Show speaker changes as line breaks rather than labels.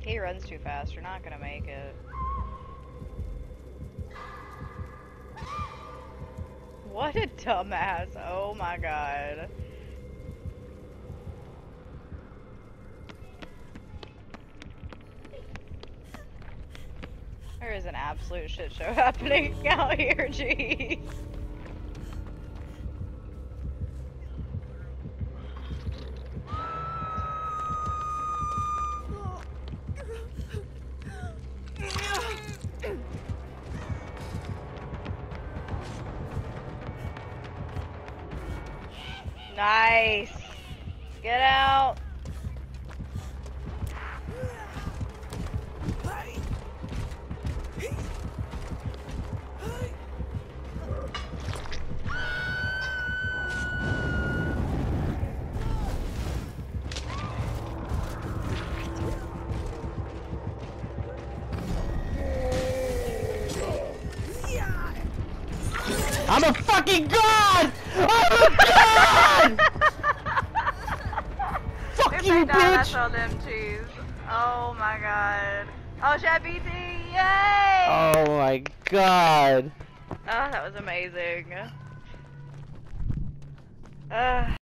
He runs too fast, you're not gonna make it. What a dumbass, oh my god. There is an absolute shit show happening out here, jeez. Nice. Get out.
I'm a fucking god! I'm a god! Fuck
If
you,
they die,
bitch!
that's all them cheese. Oh my god. Oh, Chat BT, yay!
Oh my god.
Oh, that was amazing.